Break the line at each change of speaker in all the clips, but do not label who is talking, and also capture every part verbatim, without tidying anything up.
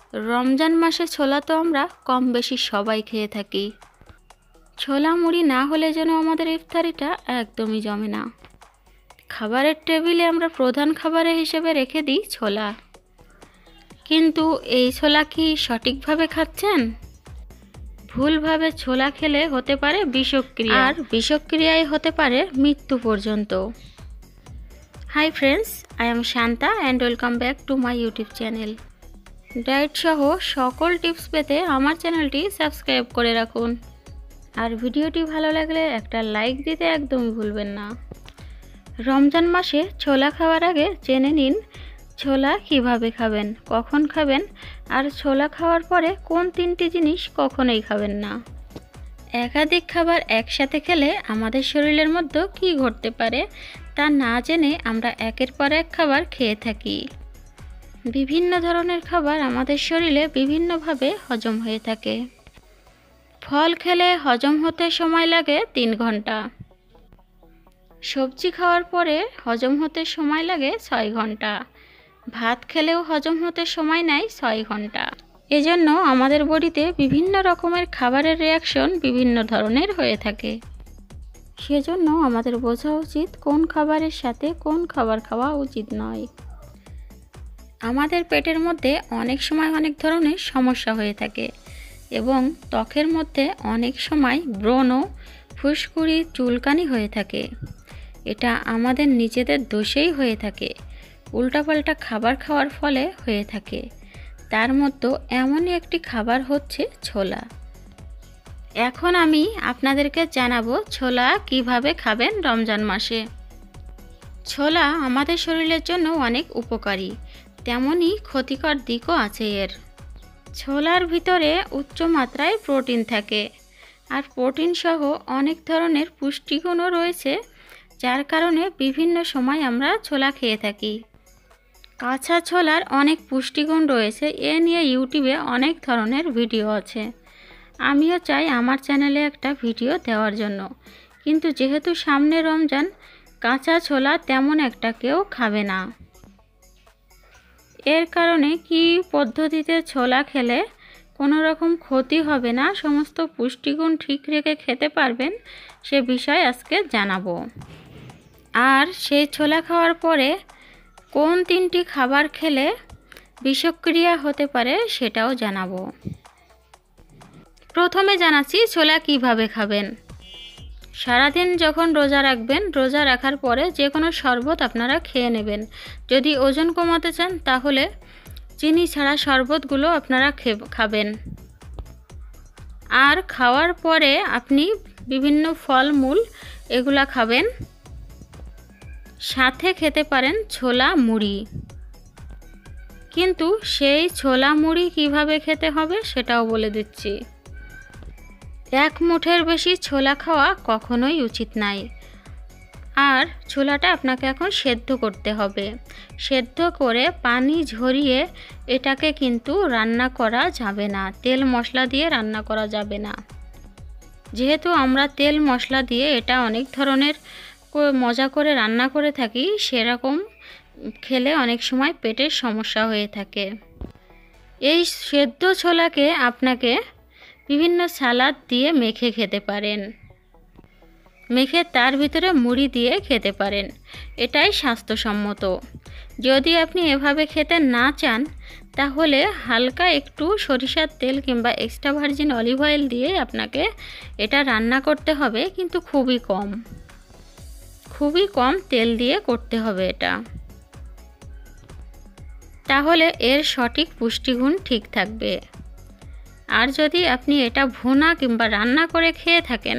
রমজান মাসে ছোলা তো আমরা কম বেশি সবাই খেয়ে থাকি। ছোলা মুড়ি না হলে যেন আমাদের ইফতারিটা একদমই জমে না। খাবারের টেবিলে আমরা প্রধান খাবারের হিসেবে রেখে দিই ছোলা, কিন্তু এই ছোলা কি সঠিকভাবে খাচ্ছেন? ভুলভাবে ছোলা খেলে হতে পারে বিষক্রিয়া, আর বিষক্রিয়ায় হতে পারে মৃত্যু পর্যন্ত। Hi friends, I am Shanta and welcome back to my YouTube channel. Diet সহ সকল টিপস পেতে আমার চ্যানেলটি সাবস্ক্রাইব করে রাখুন, আর ভিডিওটি ভালো লাগলে একটা লাইক দিতে একদমই ভুলবেন না। রমজান মাসে ছোলা খাওয়ার আগে জেনে নিন ছোলা কিভাবে খাবেন, কখন খাবেন, আর ছোলা খাওয়ার পরে কোন তিনটি জিনিস কখনোই খাবেন না। একাধিক খাবার একসাথে খেলে আমাদের শরীরের মধ্যে কী ঘটতে পারে তা না জেনে আমরা একের পর এক খাবার খেয়ে থাকি। বিভিন্ন ধরনের খাবার আমাদের শরীরে বিভিন্নভাবে হজম হয়ে থাকে। ফল খেলে হজম হতে সময় লাগে তিন ঘন্টা। সবজি খাওয়ার পরে হজম হতে সময় লাগে ছয় ঘন্টা। ভাত খেলেও হজম হতে সময় নেয় ছয় ঘন্টা। এজন্য আমাদের বডিতে বিভিন্ন রকমের খাবারের রিয়াকশন বিভিন্ন ধরনের হয়ে থাকে। সেজন্য আমাদের বোঝা উচিত কোন খাবারের সাথে কোন খাবার খাওয়া উচিত নয়। আমাদের পেটের মধ্যে অনেক সময় অনেক ধরনের সমস্যা হয়ে থাকে এবং ত্বকের মধ্যে অনেক সময় ব্রণ, ফুসকুড়ি, চুলকানি হয়ে থাকে। এটা আমাদের নিজেদের দোষেই হয়ে থাকে, উল্টাপাল্টা খাবার খাওয়ার ফলে হয়ে থাকে। তার মধ্যে এমনই একটি খাবার হচ্ছে ছোলা। এখন আমি আপনাদেরকে জানাবো ছোলা কিভাবে খাবেন রমজান মাসে। ছোলা আমাদের শরীরের জন্য অনেক উপকারী, তেমনই ক্ষতিকর দিকও আছে এর। ছোলার ভিতরে উচ্চ মাত্রায় প্রোটিন থাকে, আর প্রোটিন সহ অনেক ধরনের পুষ্টিগুণও রয়েছে, যার কারণে বিভিন্ন সময় আমরা ছোলা খেয়ে থাকি। কাঁচা ছোলার অনেক পুষ্টিগুণ রয়েছে, এ নিয়ে ইউটিউবে অনেক ধরনের ভিডিও আছে। আমিও চাই আমার চ্যানেলে একটা ভিডিও দেওয়ার জন্য, কিন্তু যেহেতু সামনে রমজান, কাঁচা ছোলা তেমন একটা কেউ খাবে না। এর কারণে কি পদ্ধতিতে ছোলা খেলে কোনো রকম ক্ষতি হবে না, সমস্ত পুষ্টিগুণ ঠিক রেখে খেতে পারবেন, সে বিষয়ে আজকে জানাবো। আর সেই ছোলা খাওয়ার পরে কোন তিনটি খাবার খেলে বিষক্রিয়া হতে পারে সেটাও জানাবো। প্রথমে জানাচ্ছি ছোলা কিভাবে খাবেন। সারাদিন যখন রোজা রাখবেন, রোজা রাখার পরে যে কোনো শরবত আপনারা খেয়ে নেবেন। যদি ওজন কমাতে চান তাহলে চিনি ছাড়া শরবতগুলো আপনারা খাবেন। আর খাওয়ার পরে আপনি বিভিন্ন ফলমূল এগুলা খাবেন। সাথে খেতে পারেন ছোলা মুড়ি, কিন্তু সেই ছোলা মুড়ি কিভাবে খেতে হবে সেটাও বলে দিচ্ছি। এক মুঠের বেশি ছোলা খাওয়া কখনোই উচিত নয়। আর ছোলাটা আপনাকে এখন সেদ্ধ করতে হবে। সেদ্ধ করে পানি ঝরিয়ে এটাকে কিন্তু রান্না করা যাবে না, তেল মশলা দিয়ে রান্না করা যাবে না। যেহেতু আমরা তেল মশলা দিয়ে এটা অনেক ধরনের মজা করে রান্না করে থাকি, সেরকম খেলে অনেক সময় পেটের সমস্যা হয়ে থাকে। এই সেদ্ধ ছোলাকে আপনাকে বিভিন্ন সালাদ দিয়ে মেখে খেতে পারেন, মেখে তার ভিতরে মুড়ি দিয়ে খেতে পারেন। এটাই স্বাস্থ্যসম্মত। যদি আপনি এভাবে খেতে না চান তাহলে হালকা একটু সরিষার তেল কিংবা এক্সট্রা ভার্জিন অলিভ অয়েল দিয়ে আপনাকে এটা রান্না করতে হবে, কিন্তু খুবই কম খুবই কম তেল দিয়ে করতে হবে এটা। তাহলে এর সঠিক পুষ্টিগুণ ঠিক থাকবে। আর যদি আপনি এটা ভুনা কিংবা রান্না করে খেয়ে থাকেন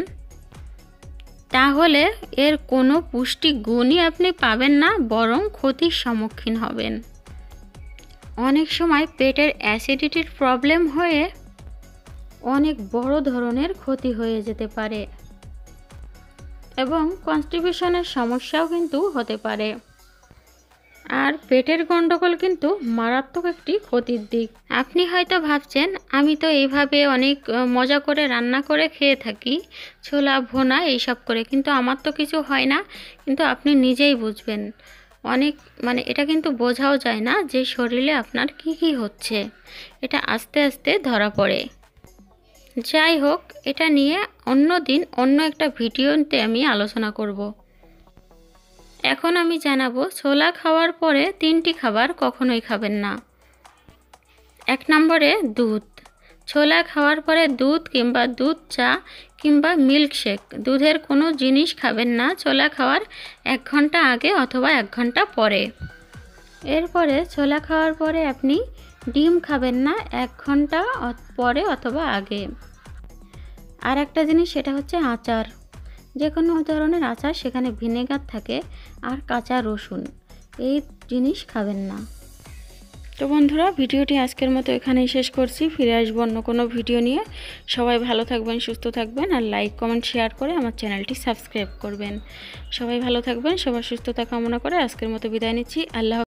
তাহলে এর কোনো পুষ্টিগুণই আপনি পাবেন না, বরং ক্ষতির সম্মুখীন হবেন। অনেক সময় পেটের অ্যাসিডিটির প্রবলেম হয়ে অনেক বড় ধরনের ক্ষতি হয়ে যেতে পারে এবং কনস্টিপেশনের সমস্যাও কিন্তু হতে পারে। আর পেটের গন্ডগোল কিন্তু মারাত্মক একটি ক্ষতির দিক। আপনি হয়তো ভাবছেন আমি তো এইভাবে অনেক মজা করে রান্না করে খেয়ে থাকি, ছোলা ভোনা এইসব করে, কিন্তু আমার তো কিছু হয় না। কিন্তু আপনি নিজেই বুঝবেন অনেক মানে এটা কিন্তু বোঝাও যায় না যে শরীরে আপনার কি কি হচ্ছে, এটা আস্তে আস্তে ধরা পড়ে। যাই হোক, এটা নিয়ে অন্য দিন অন্য একটা ভিডিওতে আমি আলোচনা করব। এখন আমি জানাবো ছোলা খাওয়ার পরে তিনটি খাবার কখনোই খাবেন না। এক নম্বরে দুধ। ছোলা খাওয়ার পরে দুধ কিংবা দুধ চা কিংবা মিল্কশেক, দুধের কোনো জিনিস খাবেন না ছোলা খাওয়ার এক ঘন্টা আগে অথবা এক ঘন্টা পরে। এরপরে ছোলা খাওয়ার পরে আপনি ডিম খাবেন না এক ঘন্টা পরে অথবা আগে। আর একটা জিনিস, সেটা হচ্ছে আচার। যে কোনো ধরনের আচার, সেখানে ভিনেগার থাকে আর কাঁচা রসুন, এই জিনিস খাবেন না। তো বন্ধুরা, ভিডিওটি আজকের মতো এখানেই শেষ করছি। ফিরে আসবো অন্য কোনো ভিডিও নিয়ে। সবাই ভালো থাকবেন, সুস্থ থাকবেন, আর লাইক কমেন্ট শেয়ার করে আমার চ্যানেলটি সাবস্ক্রাইব করবেন। সবাই ভালো থাকবেন, সবার সুস্থতা কামনা করে আজকের মতো বিদায় নিচ্ছি। আল্লাহ।